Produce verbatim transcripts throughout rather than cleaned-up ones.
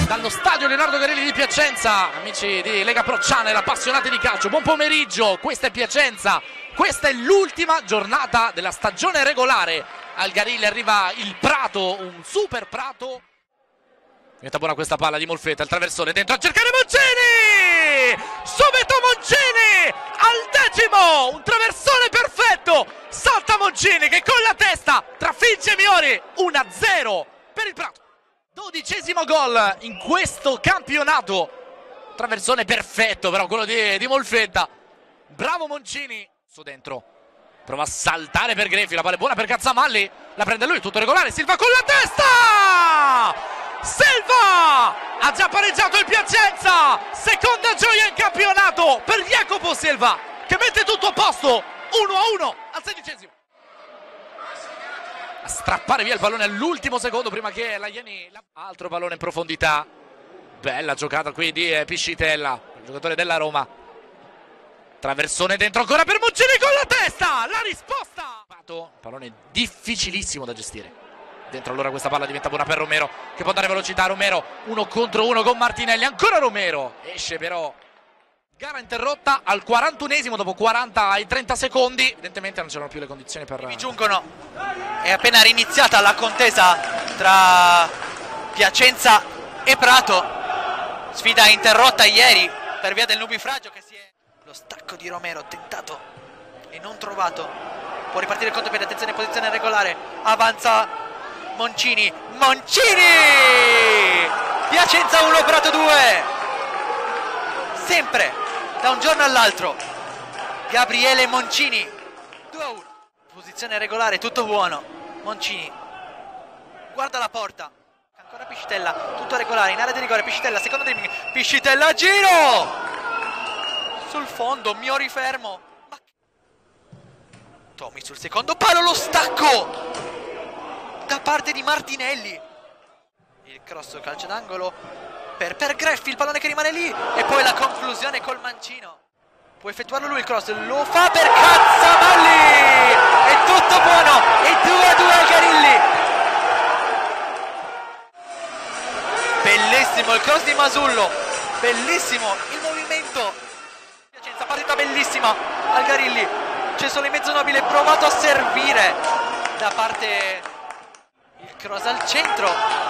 Dallo stadio Leonardo Garilli di Piacenza, amici di Lega Pro Channel, appassionati di calcio, buon pomeriggio, questa è Piacenza, questa è l'ultima giornata della stagione regolare. Al Garilli arriva il Prato, un super Prato. Diventa buona questa palla di Molfetta, il traversone dentro a cercare Moncini! Subito Moncini! Al decimo! Un traversone perfetto! Salta Moncini che con la testa trafigge Miori, uno a zero per il Prato. Dodicesimo gol in questo campionato. Traversone perfetto però quello di, di Molfetta. Bravo Moncini. Su dentro. Prova a saltare per Greffi. La palla è buona per Cazzamalli. La prende lui, tutto regolare. Silva con la testa! Silva! Ha già pareggiato il Piacenza. Seconda gioia in campionato per Jacopo Silva, che mette tutto a posto. uno a uno al sedicesimo. A strappare via il pallone all'ultimo secondo prima che la Ieni... Altro pallone in profondità. Bella giocata qui di eh, Piscitella, il giocatore della Roma. Traversone dentro ancora per Moncini con la testa. La risposta. Pallone difficilissimo da gestire. Dentro allora questa palla diventa buona per Romero, che può dare velocità. Romero uno contro uno con Martinelli. Ancora Romero. Esce però. Gara interrotta al quarantunesimo dopo quaranta ai trenta secondi. Evidentemente non c'erano più le condizioni per... Mi giungono. È appena riniziata la contesa tra Piacenza e Prato. Sfida interrotta ieri per via del nubifragio che si è... Lo stacco di Romero tentato e non trovato. Può ripartire il contropiede, attenzione, posizione regolare. Avanza Moncini. Moncini! Piacenza uno, Prato due. Sempre da un giorno all'altro Gabriele Moncini. Due a uno. Posizione regolare, tutto buono. Moncini guarda la porta. Ancora Piscitella, tutto regolare in area di rigore. Piscitella, secondo dribbling. Piscitella, giro sul fondo, Miori fermo. Ma... Tomi sul secondo palo, lo stacco da parte di Martinelli. Il cross, calcio d'angolo per, per Greffi, il pallone che rimane lì e poi la conclusione col mancino. Può effettuarlo lui il cross, lo fa per Cazzamalli. È tutto buono e due a due al Garilli. Bellissimo il cross di Masullo, bellissimo il movimento. Piacenza, partita bellissima al Garilli. C'è solo in mezzo Nobile, provato a servire da parte il cross al centro,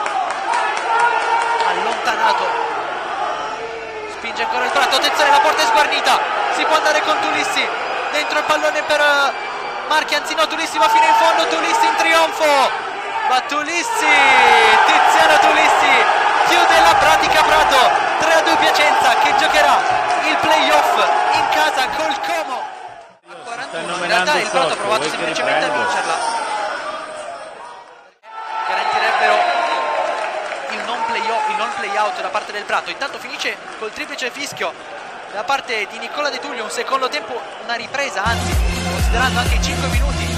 allontanato. Spinge ancora il Prato, attenzione, la porta è sguarnita. Si può andare con Tulissi, dentro il pallone per Marchi, anzi no, Tulissi va fino in fondo. Tulissi in trionfo, va Tulissi, Tiziano Tulissi chiude la pratica Prato. Tre a due Piacenza che giocherà il playoff in casa col Como. A quarantuno in realtà il Prato ha provato semplicemente a vincerla. Garantirebbero il non play-off, il non play-out da parte del Prato. Intanto finisce col triplice fischio da parte di Nicola De Tullio. Un secondo tempo, una ripresa, anzi considerando anche i cinque minuti